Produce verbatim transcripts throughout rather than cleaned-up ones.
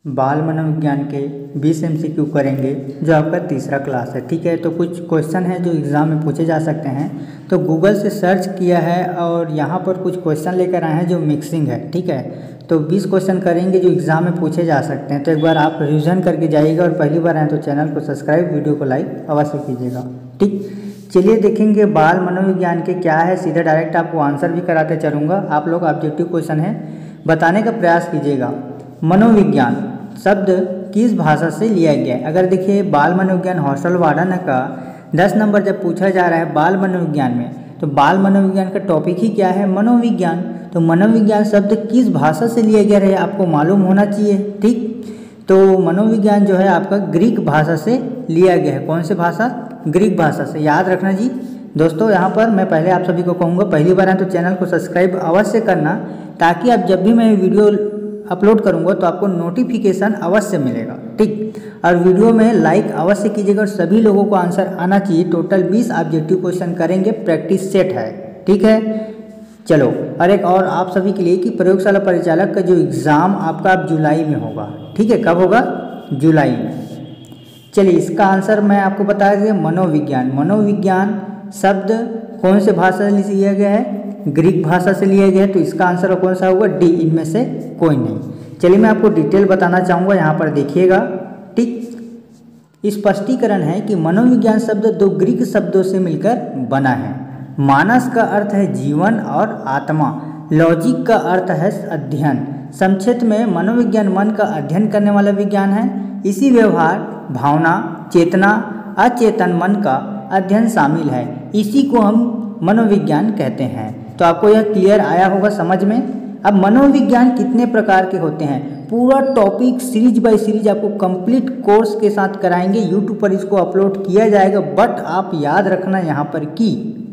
बाल मनोविज्ञान के बीस एमसीक्यू करेंगे जो आपका तीसरा क्लास है। ठीक है, तो कुछ क्वेश्चन है जो एग्ज़ाम में पूछे जा सकते हैं। तो गूगल से सर्च किया है और यहाँ पर कुछ क्वेश्चन लेकर आए हैं जो मिक्सिंग है। ठीक है, तो बीस क्वेश्चन करेंगे जो एग्ज़ाम में पूछे जा सकते हैं। तो एक बार आप रिविजन करके जाइएगा और पहली बार आए तो चैनल को सब्सक्राइब, वीडियो को लाइक अवश्य कीजिएगा। ठीक, चलिए देखेंगे बाल मनोविज्ञान के क्या है। सीधा डायरेक्ट आपको आंसर भी कराते चलूँगा। आप लोग ऑब्जेक्टिव क्वेश्चन है बताने का प्रयास कीजिएगा। मनोविज्ञान शब्द किस भाषा से लिया गया है? अगर देखिए बाल मनोविज्ञान हॉस्टल वार्डन का दस नंबर जब पूछा जा रहा है बाल मनोविज्ञान में, तो बाल मनोविज्ञान का टॉपिक ही क्या है? मनोविज्ञान। तो मनोविज्ञान शब्द किस भाषा से लिया गया है आपको मालूम होना चाहिए। ठीक, तो मनोविज्ञान जो है आपका ग्रीक भाषा से लिया गया है। कौन से भाषा? ग्रीक भाषा से। याद रखना जी दोस्तों। यहाँ पर मैं पहले आप सभी को कहूँगा पहली बार है तो चैनल को सब्सक्राइब अवश्य करना, ताकि आप जब भी मैं वीडियो अपलोड करूंगा तो आपको नोटिफिकेशन अवश्य मिलेगा। ठीक, और वीडियो में लाइक अवश्य कीजिएगा और सभी लोगों को आंसर आना चाहिए। टोटल बीस ऑब्जेक्टिव क्वेश्चन करेंगे, प्रैक्टिस सेट है। ठीक है, चलो। और एक और आप सभी के लिए कि प्रयोगशाला परिचालक का जो एग्ज़ाम आपका अब जुलाई में होगा। ठीक है, कब होगा? जुलाई में। चलिए इसका आंसर मैं आपको बता दिया। मनोविज्ञान। मनोविज्ञान शब्द कौन से भाषा से लिया गया है? ग्रीक भाषा से लिया गया है। तो इसका आंसर कौन सा होगा? डी, इनमें से कोई नहीं। चलिए मैं आपको डिटेल बताना चाहूँगा, यहाँ पर देखिएगा। ठीक, स्पष्टीकरण है कि मनोविज्ञान शब्द दो ग्रीक शब्दों से मिलकर बना है। मानस का अर्थ है जीवन और आत्मा, लॉजिक का अर्थ है अध्ययन। संक्षिप्त में मनोविज्ञान मन का अध्ययन करने वाला विज्ञान है। इसी व्यवहार, भावना, चेतना, अचेतन मन का अध्ययन शामिल है। इसी को हम मनोविज्ञान कहते हैं। तो आपको यह क्लियर आया होगा समझ में। अब मनोविज्ञान कितने प्रकार के होते हैं, पूरा टॉपिक सीरीज बाय सीरीज आपको कंप्लीट कोर्स के साथ कराएंगे। यूट्यूब पर इसको अपलोड किया जाएगा। बट आप याद रखना यहाँ पर कि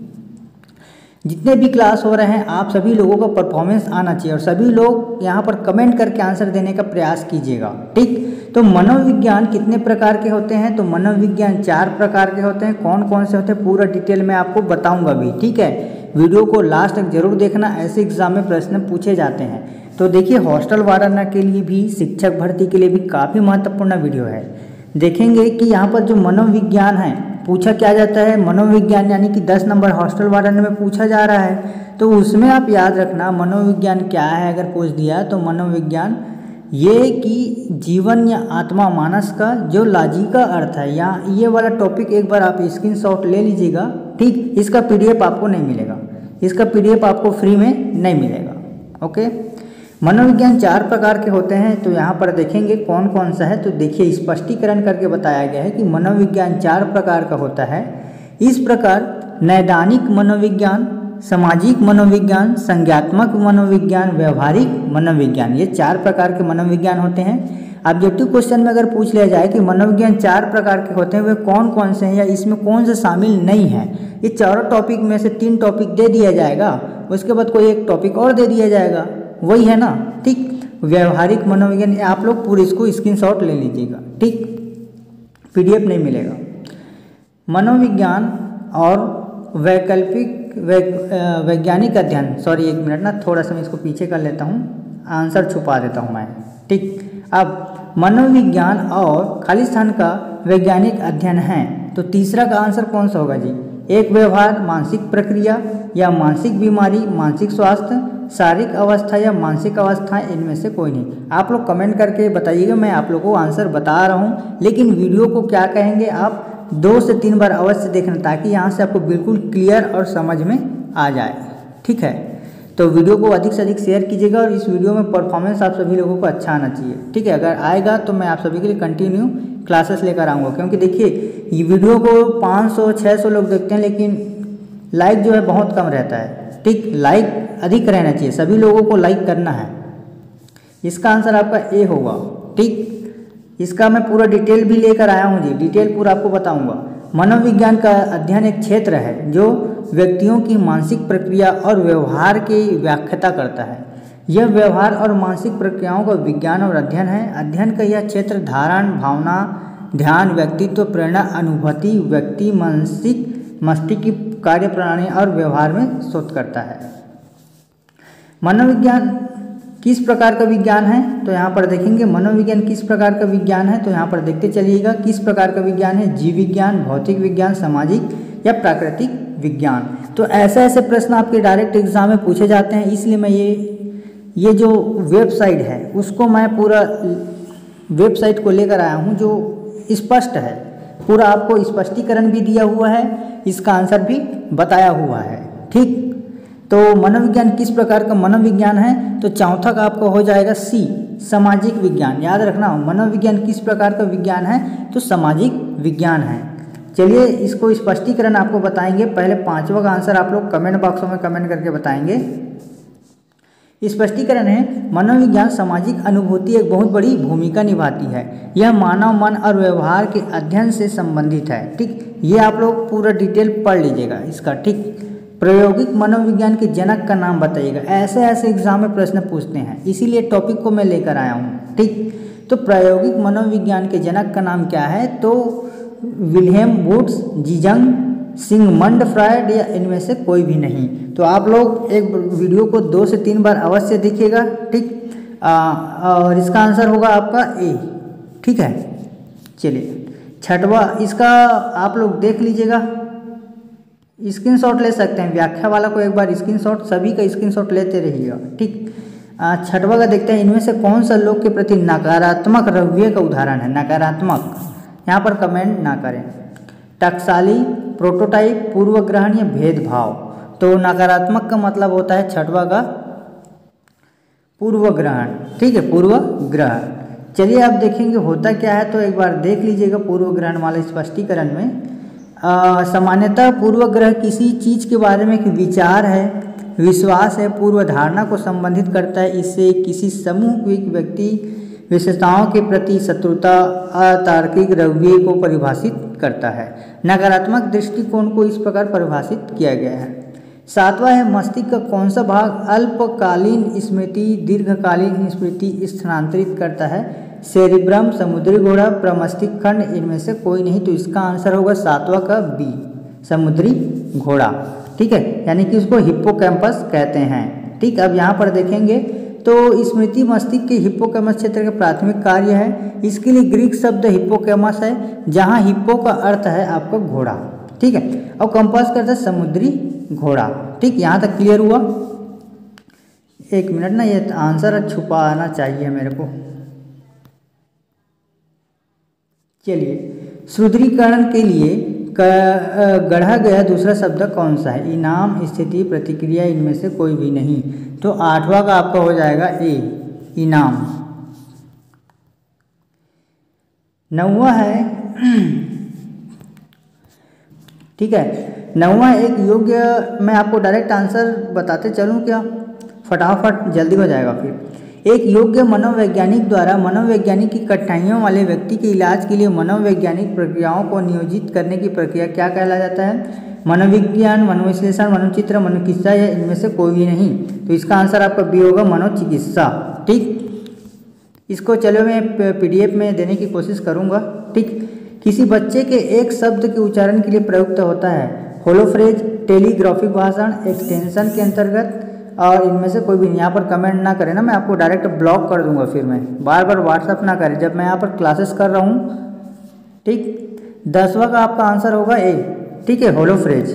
जितने भी क्लास हो रहे हैं आप सभी लोगों का परफॉर्मेंस आना चाहिए और सभी लोग यहाँ पर कमेंट करके आंसर देने का प्रयास कीजिएगा। ठीक, तो मनोविज्ञान कितने प्रकार के होते हैं? तो मनोविज्ञान चार प्रकार के होते हैं। कौन कौन से होते हैं पूरा डिटेल में आपको बताऊंगा भी। ठीक है, वीडियो को लास्ट तक जरूर देखना, ऐसे एग्जाम में प्रश्न पूछे जाते हैं। तो देखिए हॉस्टल वार्डन के लिए भी, शिक्षक भर्ती के लिए भी काफ़ी महत्वपूर्ण वीडियो है। देखेंगे कि यहाँ पर जो मनोविज्ञान है पूछा क्या जाता है। मनोविज्ञान यानी कि दस नंबर हॉस्टल वार्डन में पूछा जा रहा है, तो उसमें आप याद रखना मनोविज्ञान क्या है। अगर पूछ दिया तो मनोविज्ञान ये कि जीवन या आत्मा, मानस का जो लॉजिक का अर्थ है, या ये वाला टॉपिक एक बार आप स्क्रीनशॉट ले लीजिएगा। ठीक, इसका पीडीएफ आपको नहीं मिलेगा, इसका पीडीएफ आपको फ्री में नहीं मिलेगा। ओके, मनोविज्ञान चार प्रकार के होते हैं। तो यहाँ पर देखेंगे कौन कौन सा है। तो देखिए स्पष्टीकरण करके बताया गया है कि मनोविज्ञान चार प्रकार का होता है। इस प्रकार नैदानिक मनोविज्ञान, सामाजिक मनोविज्ञान, संज्ञात्मक मनोविज्ञान, व्यवहारिक मनोविज्ञान, ये चार प्रकार के मनोविज्ञान होते हैं। ऑब्जेक्टिव क्वेश्चन में अगर पूछ लिया जाए कि मनोविज्ञान चार प्रकार के होते हैं वे कौन कौन से हैं या इसमें कौन से शामिल नहीं है, ये चारों टॉपिक में से तीन टॉपिक दे दिया जाएगा, उसके बाद कोई एक टॉपिक और दे दिया जाएगा, वही है ना। ठीक, व्यवहारिक मनोविज्ञान आप लोग पूरे इसको स्क्रीनशॉट ले लीजिएगा। ठीक, पीडीएफ नहीं मिलेगा। मनोविज्ञान और वैकल्पिक वैज्ञानिक अध्ययन, सॉरी एक मिनट ना, थोड़ा सा मैं इसको पीछे कर लेता हूँ, आंसर छुपा देता हूँ मैं। ठीक, अब मनोविज्ञान और खाली स्थान का वैज्ञानिक अध्ययन है। तो तीसरा का आंसर कौन सा होगा जी? एक व्यवहार, मानसिक प्रक्रिया या मानसिक बीमारी, मानसिक स्वास्थ्य, शारीरिक अवस्था या मानसिक अवस्थाएं, इनमें से कोई नहीं। आप लोग कमेंट करके बताइएगा, मैं आप लोगों को आंसर बता रहा हूँ। लेकिन वीडियो को क्या कहेंगे आप दो से तीन बार अवश्य देखना, ताकि यहाँ से आपको बिल्कुल क्लियर और समझ में आ जाए। ठीक है, तो वीडियो को अधिक से अधिक शेयर कीजिएगा और इस वीडियो में परफॉर्मेंस आप सभी लोगों को अच्छा आना चाहिए। ठीक है, अगर आएगा तो मैं आप सभी के लिए कंटिन्यू क्लासेस लेकर आऊँगा, क्योंकि देखिए ये वीडियो को पाँच सौ छः सौ लोग देखते हैं लेकिन लाइक जो है बहुत कम रहता है। ठीक, लाइक अधिक रहना चाहिए, सभी लोगों को लाइक करना है। इसका आंसर आपका ए होगा। ठीक, इसका मैं पूरा डिटेल भी लेकर आया हूँ जी, डिटेल पूरा आपको बताऊंगा। मनोविज्ञान का अध्ययन एक क्षेत्र है जो व्यक्तियों की मानसिक प्रक्रिया और व्यवहार की व्याख्या करता है। यह व्यवहार और मानसिक प्रक्रियाओं का विज्ञान और अध्ययन है। अध्ययन का यह क्षेत्र धारणा, भावना, ध्यान, व्यक्तित्व, प्रेरणा, अनुभूति, व्यक्ति मानसिक मस्तिष्क की कार्यप्रणाली और व्यवहार में शोध करता है। मनोविज्ञान किस प्रकार का विज्ञान है, तो यहाँ पर देखेंगे मनोविज्ञान किस प्रकार का विज्ञान है, तो यहाँ पर देखते चलिएगा किस प्रकार का विज्ञान है, जीव विज्ञान, भौतिक विज्ञान, सामाजिक या प्राकृतिक विज्ञान। तो ऐसे ऐसे प्रश्न आपके डायरेक्ट एग्जाम में पूछे जाते हैं, इसलिए मैं ये ये जो वेबसाइट है उसको मैं पूरा वेबसाइट को लेकर आया हूँ जो स्पष्ट है, पूरा आपको स्पष्टीकरण भी दिया हुआ है, इसका आंसर भी बताया हुआ है। ठीक, तो मनोविज्ञान किस प्रकार का मनोविज्ञान है, तो चौथा का आपको हो जाएगा सी, सामाजिक विज्ञान। याद रखना, मनोविज्ञान किस प्रकार का विज्ञान है, तो सामाजिक विज्ञान है। चलिए इसको स्पष्टीकरण आपको बताएंगे। पहले पांचवा का आंसर आप लोग कमेंट बॉक्स में कमेंट करके बताएंगे। स्पष्टीकरण है, मनोविज्ञान सामाजिक अनुभूति एक बहुत बड़ी भूमिका निभाती है। यह मानव मन और व्यवहार के अध्ययन से संबंधित है। ठीक, ये आप लोग पूरा डिटेल पढ़ लीजिएगा इसका। ठीक, प्रायोगिक मनोविज्ञान के जनक का नाम बताइएगा। ऐसे ऐसे एग्जाम में प्रश्न पूछते हैं, इसीलिए टॉपिक को मैं लेकर आया हूँ। ठीक, तो प्रायोगिक मनोविज्ञान के जनक का नाम क्या है, तो विल्हेम वुड्स, जीजंग, सिगमंड फ्रायड या इनमें से कोई भी नहीं। तो आप लोग एक वीडियो को दो से तीन बार अवश्य देखिएगा। ठीक, और इसका आंसर होगा आपका ए। ठीक है, चलिए छठवा, इसका आप लोग देख लीजिएगा, स्क्रीनशॉट ले सकते हैं। व्याख्या वाला को एक बार स्क्रीनशॉट, सभी का स्क्रीनशॉट लेते रहिएगा। ठीक, छठवा का देखते हैं, इनमें से कौन सा लोग के प्रति नकारात्मक रवैये का उदाहरण है। नकारात्मक, यहाँ पर कमेंट ना करें। टकसाली, प्रोटोटाइप, पूर्व ग्रहण या भेदभाव। तो नकारात्मक का मतलब होता है छठवा का पूर्व ग्रहण। ठीक है, पूर्व ग्रहण। चलिए अब देखेंगे होता क्या है, तो एक बार देख लीजिएगा पूर्व ग्रहण वाले स्पष्टीकरण में। सामान्यतः पूर्व ग्रह किसी चीज़ के बारे में एक विचार है, विश्वास है, पूर्व धारणा को संबंधित करता है। इससे किसी समूह की व्यक्ति विशेषताओं के प्रति शत्रुता, अतार्किक रवैये को परिभाषित करता है। नकारात्मक दृष्टिकोण को इस प्रकार परिभाषित किया गया है। सातवां है, मस्तिष्क का कौन सा भाग अल्पकालीन स्मृति, दीर्घकालीन स्मृति स्थानांतरित करता है। सेरिब्रम, समुद्री घोड़ा, प्रमस्तिष्क खंड, इनमें से कोई नहीं। तो इसका आंसर होगा सातवां का बी, समुद्री घोड़ा। ठीक है, यानी कि उसको हिप्पोकैम्पस कहते हैं। ठीक, अब यहाँ पर देखेंगे तो स्मृति मस्तिष्क के हिप्पोकैम्पस क्षेत्र का प्राथमिक कार्य है। इसके लिए ग्रीक शब्द हिप्पोकैम्पस है, जहाँ हिप्पो का अर्थ है आपका घोड़ा। ठीक है, और कंपास करता है समुद्री घोड़ा। ठीक, यहाँ तक क्लियर हुआ। एक मिनट ना, ये आंसर छुपाना चाहिए मेरे को। चलिए, सुदृढ़ीकरण के लिए गढ़ा गया दूसरा शब्द कौन सा है। इनाम, स्थिति, प्रतिक्रिया, इनमें से कोई भी नहीं। तो आठवां का आपका हो जाएगा ए, इनाम। नौवां है, ठीक है, नौवां एक योग्य, मैं आपको डायरेक्ट आंसर बताते चलूं क्या, फटाफट जल्दी हो जाएगा फिर। एक योग्य मनोवैज्ञानिक द्वारा मनोवैज्ञानिक की कठिनाइयों वाले व्यक्ति के इलाज के लिए मनोवैज्ञानिक प्रक्रियाओं को नियोजित करने की प्रक्रिया क्या कहला जाता है। मनोविज्ञान, मनोविश्लेषण, मनोचित्र, मनोचिकित्सा या इनमें से कोई भी नहीं। तो इसका आंसर आपका बी होगा, मनोचिकित्सा। ठीक, इसको चलो मैं पीडीएफ में देने की कोशिश करूँगा। ठीक, किसी बच्चे के एक शब्द के उच्चारण के लिए प्रयुक्त होता है। होलोफ्रेज, टेलीग्राफिक भाषण, एक्सटेंशन के अंतर्गत, और इनमें से कोई भी नहीं। यहाँ पर कमेंट ना करें ना, मैं आपको डायरेक्ट ब्लॉक कर दूंगा, फिर मैं बार बार व्हाट्सअप ना करें जब मैं यहाँ पर क्लासेस कर रहा हूँ। ठीक, दसवां का आपका आंसर होगा ए। ठीक है, होलोफ्रेज।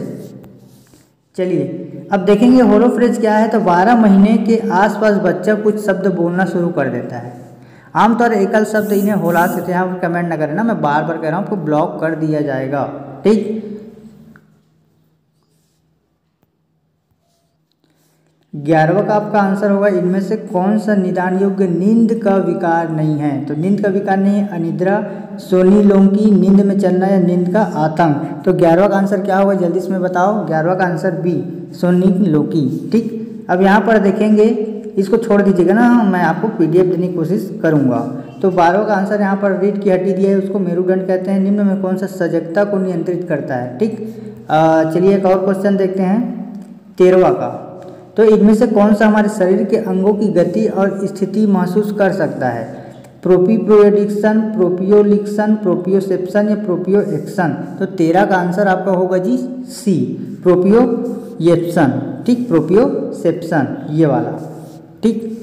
चलिए अब देखेंगे होलोफ्रेज क्या है। तो बारह महीने के आसपास बच्चा कुछ शब्द बोलना शुरू कर देता है। आमतौर एकल शब्द इन्हें होला से, यहाँ पर कमेंट ना करें ना, मैं बार बार कह रहा हूँ, आपको ब्लॉक कर दिया जाएगा। ठीक, ग्यारहवा का आपका आंसर होगा, इनमें से कौन सा निदान योग्य नींद का विकार नहीं है। तो नींद का विकार नहीं है, अनिद्रा, सोनीलोंकी, नींद में चलना या नींद का आतंक। तो ग्यारहवा का आंसर क्या होगा, जल्दी से में बताओ। ग्यारहवा का आंसर बी, सोनीलोंकी। ठीक, अब यहाँ पर देखेंगे, इसको छोड़ दीजिएगा ना, मैं आपको पीडीएफ देने की कोशिश करूँगा। तो बारहवा का आंसर यहाँ पर रीढ़ की हड्डी दिया है, उसको मेरुदंड कहते हैं। निम्न में कौन सा सजगता को नियंत्रित करता है। ठीक, चलिए एक और क्वेश्चन देखते हैं, तेरहवा का। तो इनमें से कौन सा हमारे शरीर के अंगों की गति और स्थिति महसूस कर सकता है। प्रोप्रियोडिक्शन, प्रोपियोलिक्शन, प्रोपियोसेप्शन या प्रोपियोएक्शन। तो तेरह का आंसर आपका होगा जी सी, प्रोपियोएप्शन। ठीक, प्रोपियोसेप्शन ये वाला। ठीक,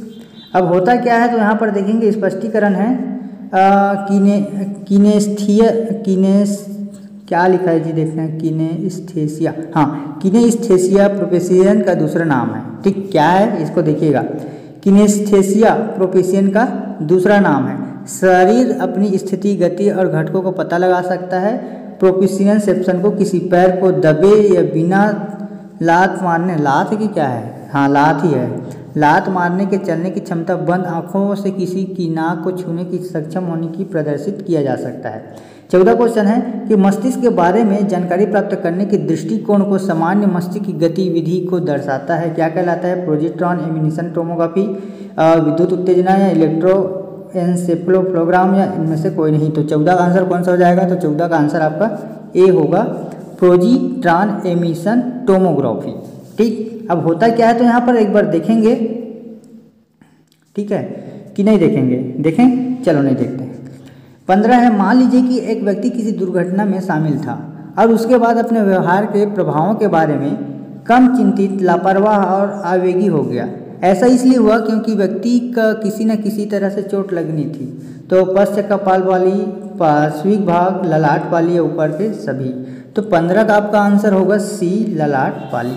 अब होता क्या है तो यहाँ पर देखेंगे स्पष्टीकरण है कीने कीनेस्थीय कीनेस क्या लिखा है जी, देखते हैं कीनेस्थेसिया, हाँ कीनेस्थेसिया प्रोपेशियन का दूसरा नाम है। ठीक, क्या है इसको देखिएगा, कीनेस्थेसिया प्रोपेशियन का दूसरा नाम है। शरीर अपनी स्थिति, गति और घटकों को पता लगा सकता है। प्रोपेशियनसेप्शन को किसी पैर को दबे या बिना लात मारने, लात की क्या है, हाँ लात ही है, लात मारने के चलने की क्षमता, बंद आंखों से किसी की नाक को छूने की सक्षम होने की प्रदर्शित किया जा सकता है। चौदह क्वेश्चन है कि मस्तिष्क के बारे में जानकारी प्राप्त करने के दृष्टिकोण को सामान्य मस्तिष्क की गतिविधि को दर्शाता है। क्या कहलाता है? प्रोजेक्ट्रॉन एमिशन टोमोग्राफी, विद्युत उत्तेजना या इलेक्ट्रो एनसेफलोग्राम या इनमें से कोई नहीं। तो चौदह का आंसर कौन सा हो जाएगा? तो चौदह का आंसर आपका ए होगा, प्रोजेक्ट्रॉन एमिशन टोमोग्राफी। ठीक, अब होता क्या है तो यहाँ पर एक बार देखेंगे, ठीक है कि नहीं देखेंगे, देखें, चलो नहीं देखते। पंद्रह है, मान लीजिए कि एक व्यक्ति किसी दुर्घटना में शामिल था और उसके बाद अपने व्यवहार के प्रभावों के बारे में कम चिंतित, लापरवाह और आवेगी हो गया। ऐसा इसलिए हुआ क्योंकि व्यक्ति का किसी न किसी तरह से चोट लगनी थी। तो पश्च कपाल वाली, पार्श्विक भाग, ललाट वाली या ऊपर के सभी। तो पंद्रह का आपका आंसर होगा सी, ललाट वाली।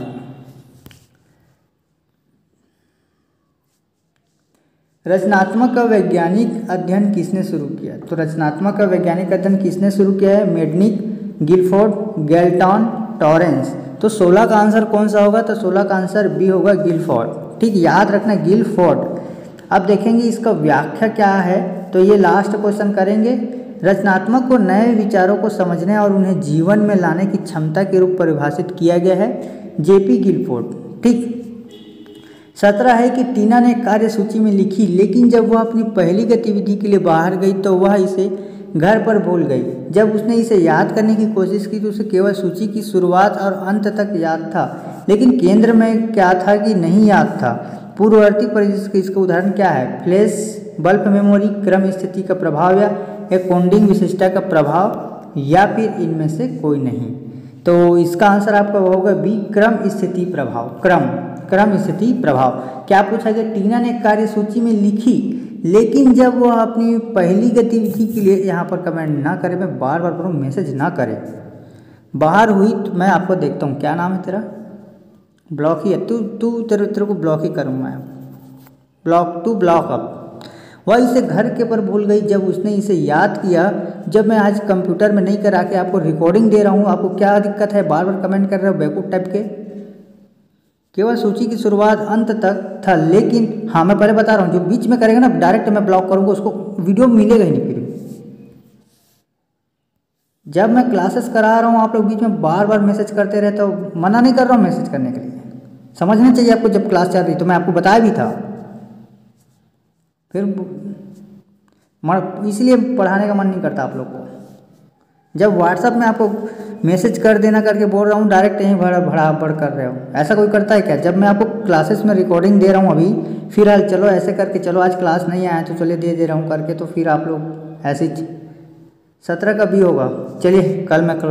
रचनात्मक का वैज्ञानिक अध्ययन किसने शुरू किया? तो रचनात्मक का वैज्ञानिक अध्ययन किसने शुरू किया है? Mednick, Guilford, Galton, Torrance. तो सोलह का आंसर कौन सा होगा? तो सोलह का आंसर बी होगा, गिलफोर्ड। ठीक, याद रखना गिलफोर्ड। अब देखेंगे इसका व्याख्या क्या है, तो ये लास्ट क्वेश्चन करेंगे। रचनात्मक को नए विचारों को समझने और उन्हें जीवन में लाने की क्षमता के रूप परिभाषित किया गया है, जेपी गिलफोर्ड। ठीक, सत्रह है कि टीना ने कार्य सूची में लिखी, लेकिन जब वह अपनी पहली गतिविधि के लिए बाहर गई तो वह इसे घर पर भूल गई। जब उसने इसे याद करने की कोशिश की तो उसे केवल सूची की शुरुआत और अंत तक याद था, लेकिन केंद्र में क्या था कि नहीं याद था। पूर्ववर्ती परिदृश्य इसका उदाहरण क्या है? फ्लैश बल्ब मेमोरी, क्रम स्थिति का प्रभाव या एकोडिंग विशिष्टता का प्रभाव, या फिर इनमें से कोई नहीं। तो इसका आंसर आपका होगा बी, क्रम स्थिति प्रभाव। क्रम क्रम स्थिति प्रभाव। क्या पूछा गया? टीना ने कार्य सूची में लिखी, लेकिन जब वह अपनी पहली गतिविधि के लिए, यहाँ पर कमेंट ना करे, मैं बार बार पढ़ूँ, मैसेज ना करे, बाहर हुई तो मैं आपको देखता हूँ। क्या नाम है तेरा? ब्लॉक ही है तू तू तेरे तेरे को ब्लॉक ही करूँ मैं, ब्लॉक टू ब्लॉक अप। वह इसे घर के पर भूल गई जब उसने इसे याद किया। जब मैं आज कंप्यूटर में नहीं करा के आपको रिकॉर्डिंग दे रहा हूँ, आपको क्या दिक्कत है? बार बार कमेंट कर रहे हो बेवकूफ़ टाइप के। केवल सूची की शुरुआत अंत तक था, लेकिन हाँ मैं पहले बता रहा हूँ, जो बीच में करेगा ना डायरेक्ट मैं ब्लॉक करूँगा, उसको वीडियो मिलेगा ही नहीं फिर। जब मैं क्लासेस करा रहा हूँ आप लोग बीच में बार बार मैसेज करते रहते हो, मना नहीं कर रहा हूँ मैसेज करने के लिए, समझना चाहिए आपको। जब क्लास चल रही तो मैं आपको बताया भी था, फिर इसलिए पढ़ाने का मन नहीं करता आप लोग को। जब व्हाट्सअप में आपको मैसेज कर देना करके बोल रहा हूँ, डायरेक्ट यहीं भड़ा भड़ा बढ़ कर रहे हो, ऐसा कोई करता है क्या? जब मैं आपको क्लासेस में रिकॉर्डिंग दे रहा हूँ अभी, फिर हाल चलो ऐसे करके, चलो आज क्लास नहीं आया तो चलिए दे दे रहा हूँ करके, तो फिर आप लोग ऐसे ही। सत्रह का बी होगा। चलिए कल मैं